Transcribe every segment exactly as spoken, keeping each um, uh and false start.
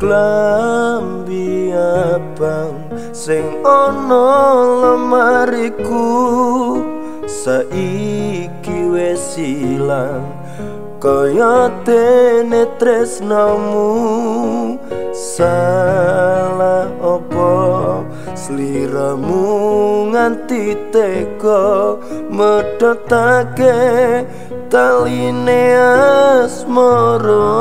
Klambi abang sing ana lemariku saiki wis ilang kaya dene tresnamu. Salah apa sliramu nganti tega medhotake taline asmara.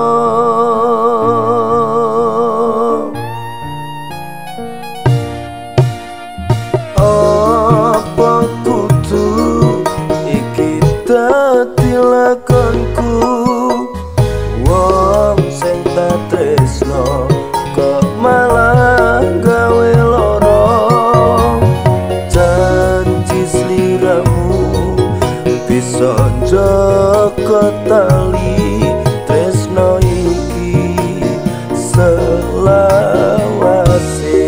Apa kudu iki dadi lakonku, wong sing tak tresno kok malah gawe lara. Janji sliramu bisa njaga tali tresno iki selawase.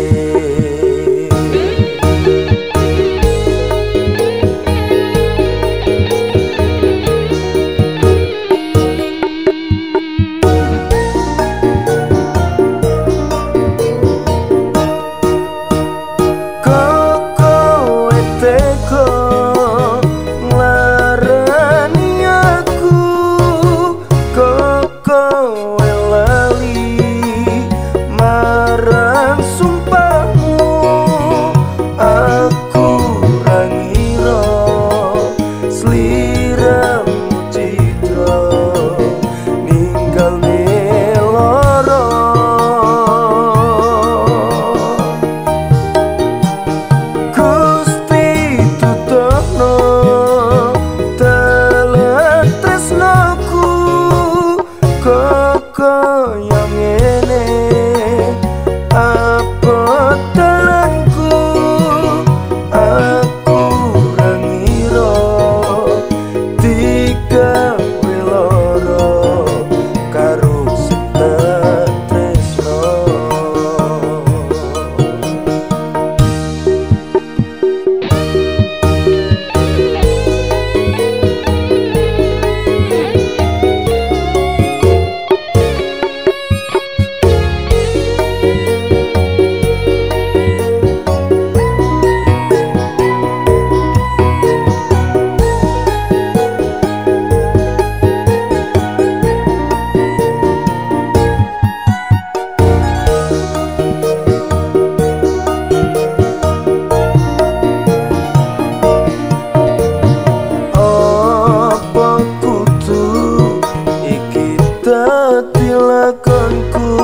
Lakonku,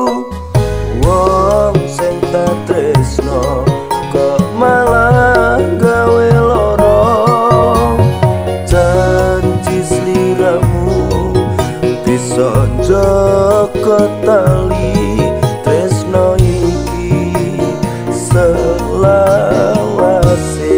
wong sing tak tresno kok malah gawe lara. Janji sliramu bisa njaga tali tresno iki selawase.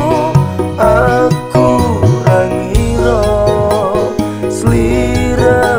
Slira